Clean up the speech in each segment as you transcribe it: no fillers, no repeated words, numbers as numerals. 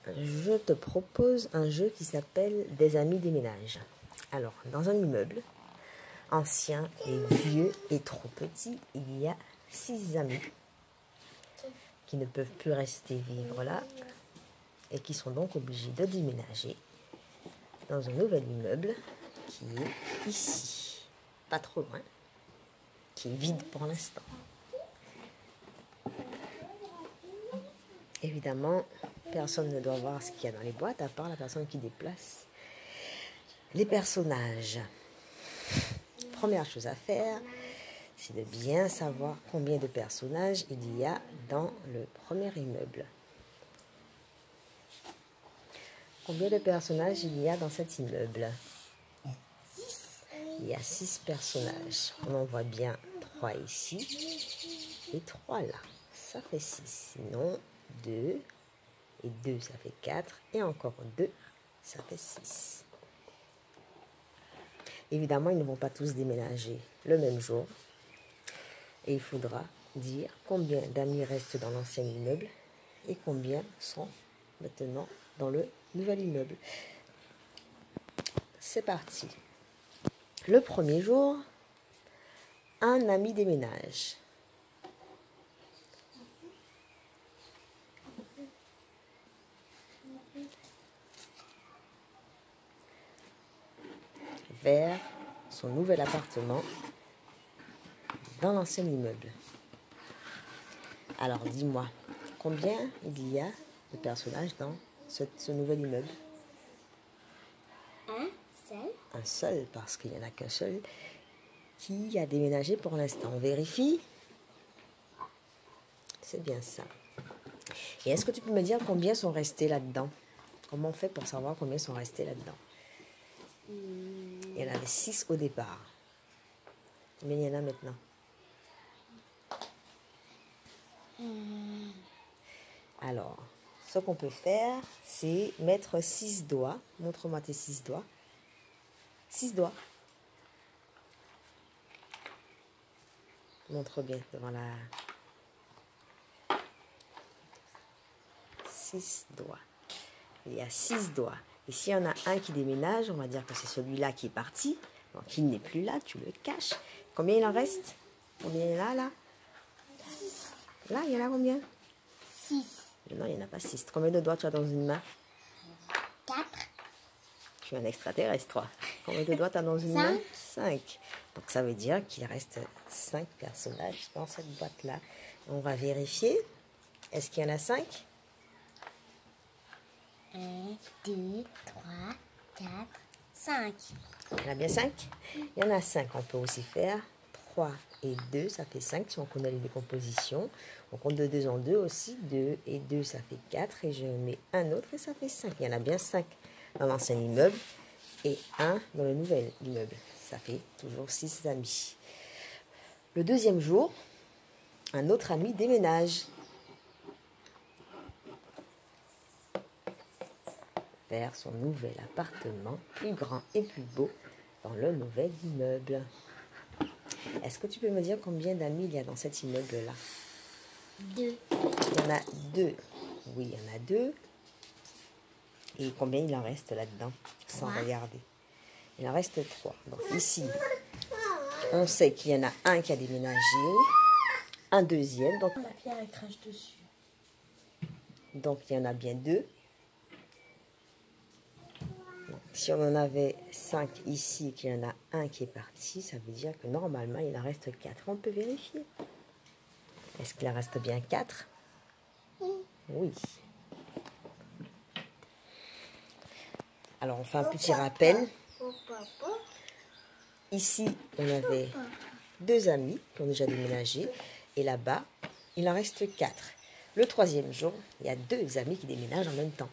je te propose un jeu qui s'appelle Des amis déménagent. Alors, dans un immeuble ancien et vieux et trop petit, il y a 6 amis qui ne peuvent plus rester vivre là et qui sont donc obligés de déménager dans un nouvel immeuble qui est ici, pas trop loin, qui est vide pour l'instant. Évidemment, personne ne doit voir ce qu'il y a dans les boîtes, à part la personne qui déplace les personnages. Première chose à faire, c'est de bien savoir combien de personnages il y a dans le premier immeuble. Combien de personnages il y a dans cet immeuble? 6. Il y a 6 personnages. On en voit bien 3 ici et 3 là. Ça fait 6. Sinon, 2 et 2, ça fait 4. Et encore 2, ça fait 6. Évidemment, ils ne vont pas tous déménager le même jour. Et il faudra dire combien d'amis restent dans l'ancien immeuble et combien sont maintenant dans le nouvel immeuble. C'est parti. Le premier jour, un ami déménage. Vers son nouvel appartement dans l'ancien immeuble. Alors dis-moi, combien il y a de personnages dans ce nouvel immeuble? Un seul. Un seul, parce qu'il n'y en a qu'un seul qui a déménagé pour l'instant. On vérifie. C'est bien ça. Et est-ce que tu peux me dire combien sont restés là-dedans? Comment on fait pour savoir combien sont restés là-dedans? Il y en avait 6 au départ. Combien il y en a maintenant? Alors, ce qu'on peut faire, c'est mettre 6 doigts. Montre-moi tes 6 doigts. 6 doigts. Montre bien devant la... 6 doigts. Il y a 6 doigts. Et s'il y en a un qui déménage, on va dire que c'est celui-là qui est parti. Donc, il n'est plus là, tu le caches. Combien il en reste? Combien il y en a là? 6. Là, il y en a combien? 6. Non, il n'y en a pas 6. Combien de doigts tu as dans une main? 4. Tu es un extraterrestre, toi. Combien de doigts tu as dans une main? 5. Donc, ça veut dire qu'il reste 5 personnages dans cette boîte-là. On va vérifier. Est-ce qu'il y en a 5? 1, 2, 3, 4, 5. Il y en a bien 5? Il y en a 5. On peut aussi faire 3 et 2, ça fait 5 si on connaît les décompositions. On compte de 2 en 2 aussi. 2 et 2, ça fait 4. Et je mets un autre et ça fait 5. Il y en a bien 5 dans l'ancien immeuble et 1 dans le nouvel immeuble. Ça fait toujours 6 amis. Le deuxième jour, un autre ami déménage vers son nouvel appartement, plus grand et plus beau, dans le nouvel immeuble. Est-ce que tu peux me dire combien d'amis il y a dans cet immeuble-là? 2. Il y en a 2. Oui, il y en a 2. Et combien il en reste là-dedans, sans regarder? Il en reste 3. Donc ici, on sait qu'il y en a un qui a déménagé, un deuxième. Donc, La pierre, elle crache dessus. donc il y en a bien 2. Si on en avait 5 ici, qu'il y en a un qui est parti, ça veut dire que normalement, il en reste 4. On peut vérifier. Est-ce qu'il en reste bien 4? Oui. Alors, on fait un petit rappel. Ici, on avait 2 amis qui ont déjà déménagé. Et là-bas, il en reste 4. Le troisième jour, il y a 2 amis qui déménagent en même temps.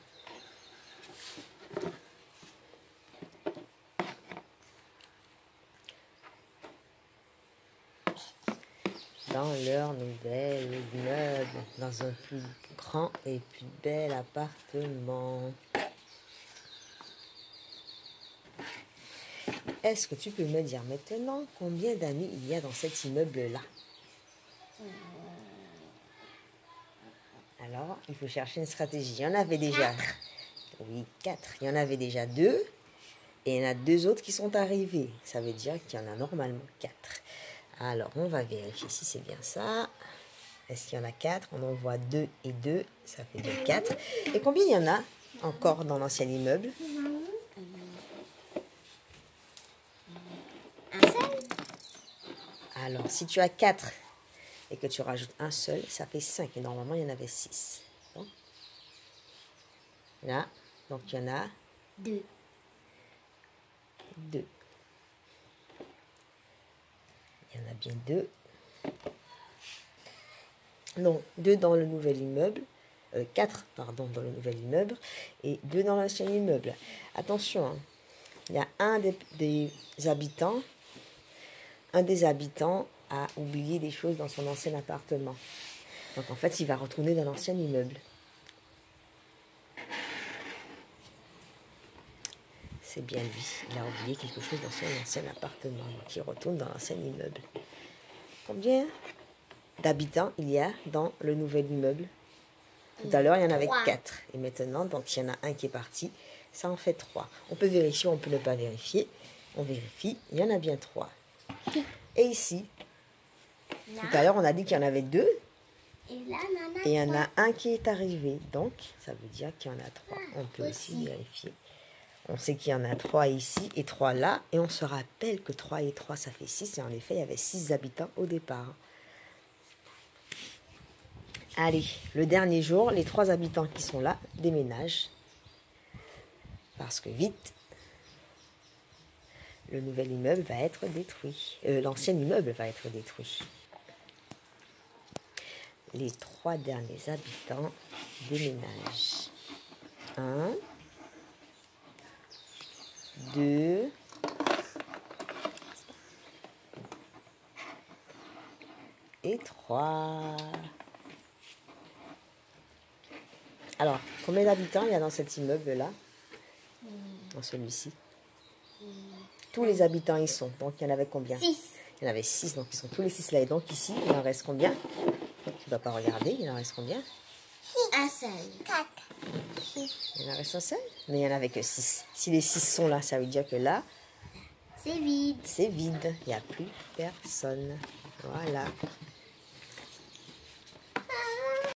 Dans leur nouvel immeuble, dans un plus grand et plus bel appartement. Est-ce que tu peux me dire maintenant combien d'amis il y a dans cet immeuble-là? Alors, il faut chercher une stratégie. Il y en avait déjà... Oui, 4. Il y en avait déjà 2. Et il y en a 2 autres qui sont arrivés. Ça veut dire qu'il y en a normalement 4. Alors, on va vérifier si c'est bien ça. Est-ce qu'il y en a 4? On en voit 2 et 2. Ça fait donc 4. Et combien il y en a encore dans l'ancien immeuble? Un seul. Alors, si tu as 4 et que tu rajoutes un seul, ça fait 5. Et normalement, il y en avait 6. Bon. Là, donc il y en a 2. 2. Il y en a bien 2. Non, 2 dans le nouvel immeuble. 4, pardon, dans le nouvel immeuble. Et 2 dans l'ancien immeuble. Attention, hein, il y a un des habitants. Un des habitants a oublié des choses dans son ancien appartement. Donc en fait, il va retourner dans l'ancien immeuble. C'est bien lui. Il a oublié quelque chose dans son ancien appartement. Donc il retourne dans l'ancien immeuble. Combien d'habitants il y a dans le nouvel immeuble? Tout à l'heure, il y en avait 4. Et maintenant, donc il y en a un qui est parti. Ça en fait 3. On peut vérifier, on peut ne pas vérifier. On vérifie. Il y en a bien 3. Et ici, tout à l'heure, on a dit qu'il y en avait 2. Et là, Et il y en a un qui est arrivé. Donc, ça veut dire qu'il y en a 3. On peut aussi aussi vérifier. On sait qu'il y en a 3 ici et 3 là. Et on se rappelle que 3 et 3, ça fait 6. Et en effet, il y avait 6 habitants au départ. Allez, le dernier jour, les 3 habitants qui sont là déménagent. Parce que vite, le nouvel immeuble va être détruit. L'ancien immeuble va être détruit. Les 3 derniers habitants déménagent. 1, 2, et 3. Alors, combien d'habitants il y a dans cet immeuble-là? Dans celui-ci? Tous les habitants y sont. Donc, il y en avait combien? 6. Il y en avait 6. Donc, ils sont tous les 6 là. Et donc, ici, il en reste combien? Tu ne vas pas regarder. Il en reste combien? Un seul. 4. Il en reste un seul? Mais il n'y en avait que 6. Si les 6 sont là, ça veut dire que là, C'est vide. c'est vide. Il n'y a plus personne. Voilà.